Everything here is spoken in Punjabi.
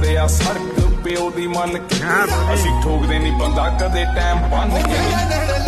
ਤੇ ਆ ਸੜਕ ਪਿਓ ਦੀ ਮੰਨ ਕੇ ਅਸੀਂ ਠੋਕਦੇ ਨਹੀਂ ਬੰਦਾ ਕਦੇ ਟਾਈਮ ਬੰਨ ਕੇ